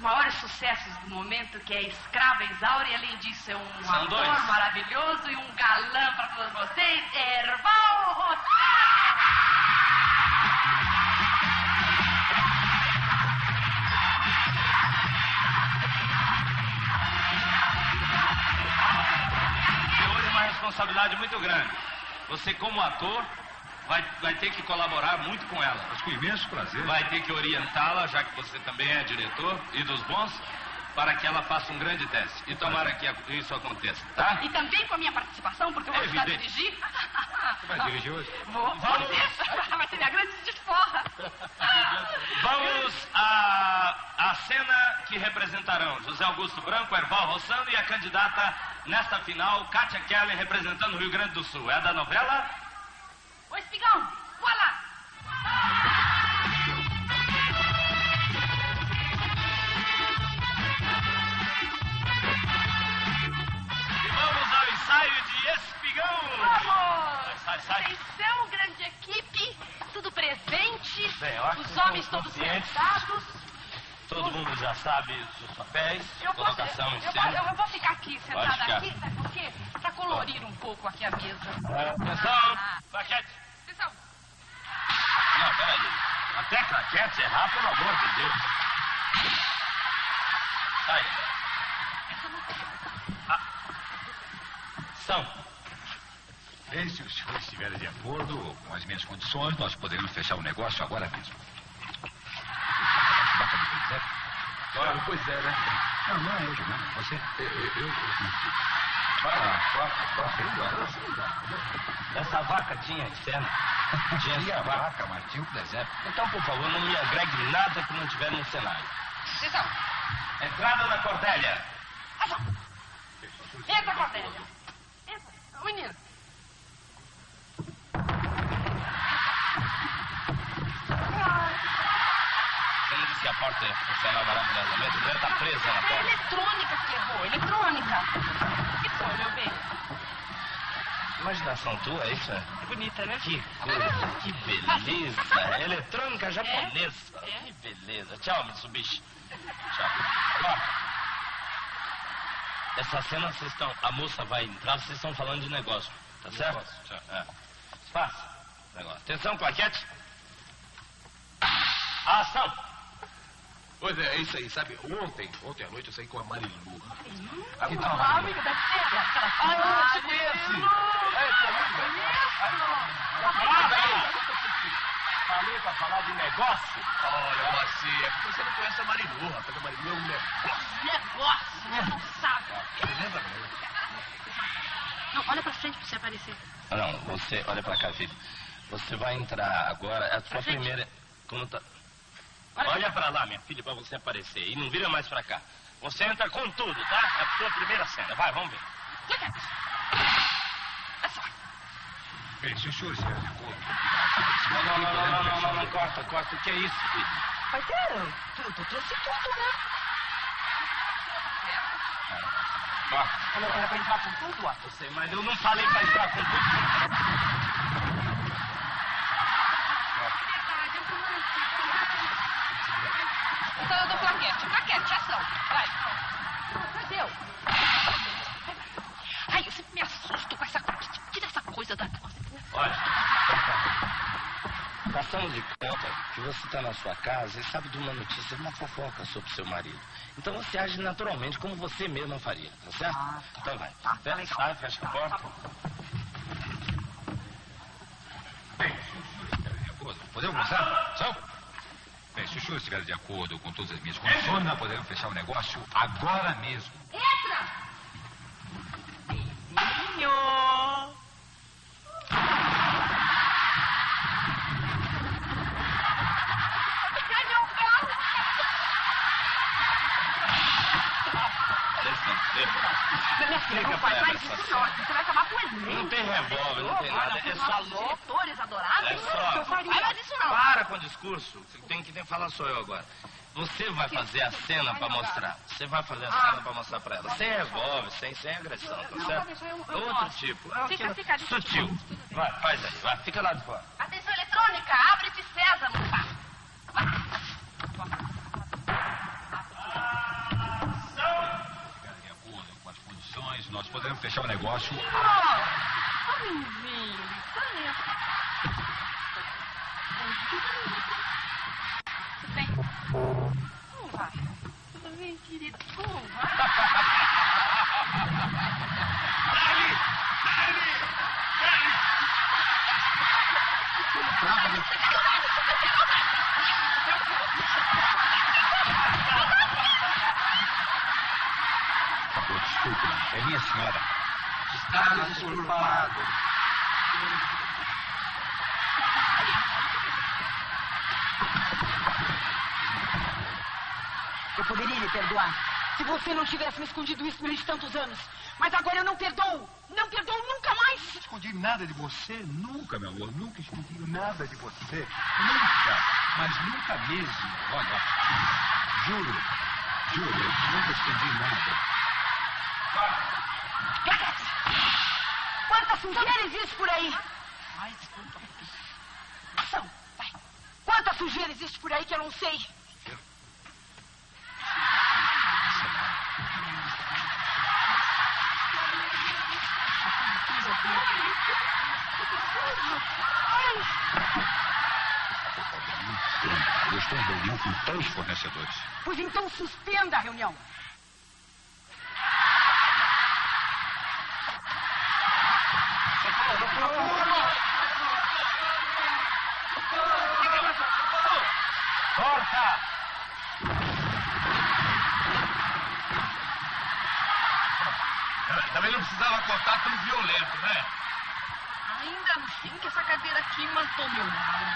maiores sucessos do momento, que é Escrava Isaura, e além disso é um ator maravilhoso e um galã para todos vocês, Erval Rossano. Hoje é uma responsabilidade muito grande. Você, como ator, vai ter que colaborar muito com ela. Mas com imenso prazer. Vai ter que orientá-la, já que você também é diretor e dos bons, para que ela faça um grande teste. E tomara que isso aconteça, tá? E também com a minha participação, porque eu vou ajudar a dirigir. Você vai dirigir hoje? Vou. Vai ser minha grande desforra. Vamos à cena que representarão José Augusto Branco, Erval Rossano e a candidata nesta final, Kátia Keller, representando o Rio Grande do Sul. É da novela... O Espigão, voilà! E vamos ao ensaio de Espigão! Vamos! Sai. Atenção, grande equipe, tudo presente, os que homens todos sentados. Todo mundo já sabe os seus papéis, colocação em cena. Eu vou ficar aqui, sentada ficar. aqui, sabe por quê? Pra colorir um pouco aqui a mesa. Atenção! Claquete! Atenção! Não, peraí. Até claquete errar, pelo amor de Deus. Sai. Ação. Bem, se os senhores estiverem de acordo com as minhas condições, nós poderemos fechar o negócio agora mesmo. Pois é, né? Não é eu, não. Você? Eu. Essa vaca tinha cena. Tinha a vaca, mas tinha o presépio. Então, por favor, não me agregue nada que não tiver no cenário. Atenção! Entrada na Cordélia. Ação! Entra, Cordélia! Entra, menino! Você não disse que a porta ia funcionar maravilhosamente? A mulher tá presa na É a porta. eletrônica que errou, eletrônica! Que foi, meu bem? Imaginação tua, é isso? É bonita, né? Que coisa, que beleza. Eletrônica japonesa. É. Que beleza. Tchau, Mitsubishi. Tchau. Ó, essa cena vocês estão... A moça vai entrar, vocês estão falando de negócio. Tá certo? É. Passa. Negócio. Atenção, claquete. Ação. Pois é isso aí, sabe? Ontem à noite eu saí com a Marilu. Que tal? A amiga da Célia. Ah, eu te conheci. Falei pra falar de negócio. Olha, Moacir, é porque você não conhece a Marilu, rapaz. A Marilu é um negócio. Negócio, não sabe. Você lembra, não? Não, olha pra frente pra você aparecer. Não, você... Olha pra cá, filho. Você vai entrar agora... É a sua primeira... Como tá... Olha pra lá, minha filha, pra você aparecer. E não vira mais pra cá. Você entra com tudo, tá? É a sua primeira cena. Vai, vamos ver. Bem, se os senhores estiverem de acordo... Não, corta. O que é isso, filho? Vai ter... Tu trouxe tudo, né? Corta. Era pra entrar com tudo, ó. Eu sei, mas eu não falei pra entrar com tudo. Então eu dou plaquete, ação. Vai. Deu. Ai, eu sempre me assusto com essa coisa. Tira essa coisa da nossa. Olha, passamos de conta que você está na sua casa e sabe de uma notícia, uma fofoca sobre seu marido. Então você age naturalmente como você mesma faria, tá certo? Então vai. Sai, fecha a porta. Bem, se os senhores estiverem de acordo... Podemos começar? São? Bem, se os senhores estiverem de acordo com todas as minhas condições, nós podemos fechar o negócio agora mesmo. Entra! Menino! Não faz mais isso, não. Você vai acabar com ele. Não tem revólver, não tem nada. É só... Diretores adoráveis. É só... Eu faria. Mas isso não. Para com o discurso. Tem que falar sou eu agora. Você vai fazer a cena pra mostrar. Você vai fazer a cena pra mostrar pra ela. Sem revólver, sem agressão, tá certo? Outro tipo. Fica sutil. Vai, faz aí. Vai, fica lá de fora. Atenção eletrônica, abre-te César, pá. fechar o negócio. Menino, tudo bem? Como vai? Tudo bem, querido? Como vai? Desculpe, é minha senhora. Está desculpado. Eu poderia lhe perdoar se você não tivesse me escondido isso durante tantos anos. Mas agora eu não perdoo. Não perdoo nunca mais. Não escondi nada de você. Nunca, meu amor. Nunca escondi nada de você. Nunca. Mas nunca mesmo. Olha, juro. Juro, eu nunca escondi nada. Quanta sujeira existe por aí? Ai, desculpa. Ação, vai. Quanta sujeira existe por aí que eu não sei? Eu estou em reunião com 3 fornecedores. Pois então suspenda a reunião. Corta! Também não precisava cortar tão violento, né? Ainda assim que essa cadeira aqui matou meu nome.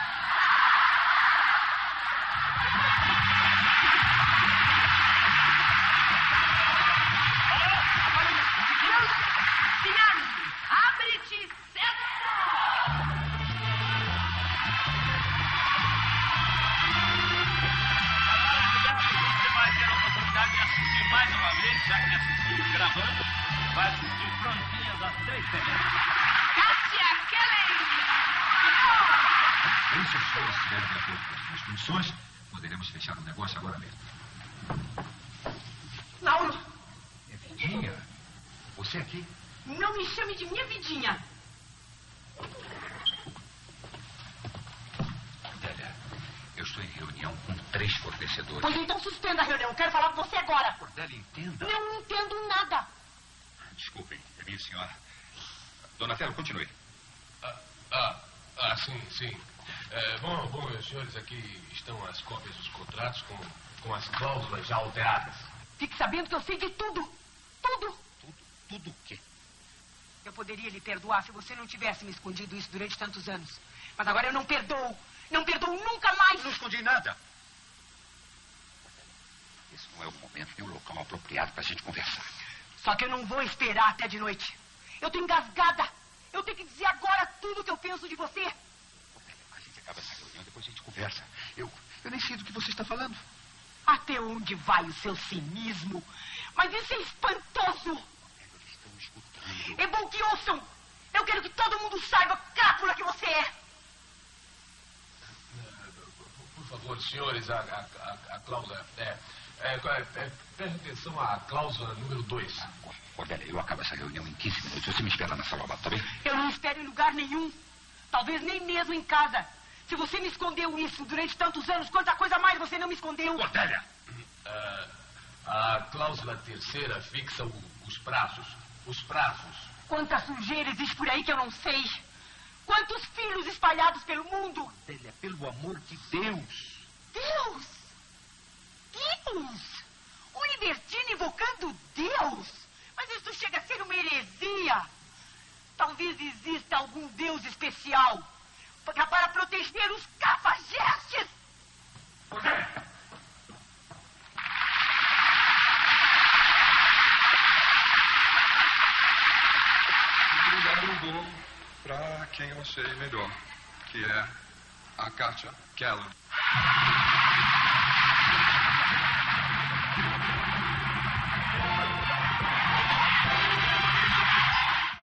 Abre-te, Você vai ter a oportunidade de assistir mais uma vez, já que assistiu gravando. Vai assistir Prontinhas às 3 semanas. Cássia Kelly! Se os senhores estiverem de acordo com as minhas condições, poderemos fechar o negócio agora mesmo. Lauro, É Vidinha? Você aqui? não me chame de minha vidinha. Adélia, eu estou em reunião com 3 fornecedores. Pois então suspenda a reunião. Quero falar com você agora. Adélia, entenda. Não entendo nada. Desculpem, é minha senhora. Donatello, continue. Sim. Bom, os senhores, aqui estão as cópias dos contratos com as cláusulas já alteradas. Fique sabendo que eu sei de tudo. Tudo. Tudo o quê? Eu poderia lhe perdoar se você não tivesse me escondido isso durante tantos anos. Mas agora eu não perdoo. Não perdoo nunca mais. Não escondi nada. Esse não é o momento nem o local apropriado para a gente conversar. Só que eu não vou esperar até de noite. Eu tô engasgada. Eu tenho que dizer agora tudo que eu penso de você. A gente acaba essa reunião, depois a gente conversa. Eu nem sei do que você está falando. Até onde vai o seu cinismo? Mas isso é espantoso. Eles estão escutando. É bom que ouçam. Eu quero que todo mundo saiba a crápula que você é. Por favor, senhores, a cláusula... Preste atenção à cláusula número 2. Cordélia, eu acabo essa reunião em 15 minutos. Você me espera na sala lá, tá bem? Eu não espero em lugar nenhum. Talvez nem mesmo em casa. Se você me escondeu isso durante tantos anos, quanta coisa mais você não me escondeu? Cordélia! A cláusula 3ª fixa os prazos. Os prazos. Quanta sujeira existe por aí que eu não sei. Quantos filhos espalhados pelo mundo. Cordélia, pelo amor de Deus! Deus! Deus! O libertino invocando Deus! Mas isso chega a ser uma heresia. Talvez exista algum Deus especial para proteger os cafajestes. Lugar um bolo para quem eu sei melhor, que é a Cássia Keller.